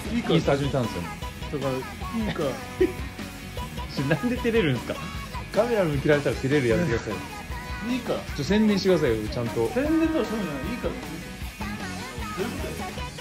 いいかインスタ始めたんですよ。 だからいいかなんで照れるんですか。カメラ向けられたら照れるやめてください。 いいか宣伝してくださいよ、ちゃんと。 宣伝とかそういうのじゃないいいかどういうことだよ